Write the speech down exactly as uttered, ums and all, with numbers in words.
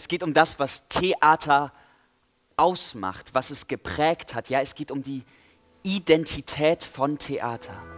Es geht um das, was Theater ausmacht, was es geprägt hat. Ja, es geht um die Identität von Theater.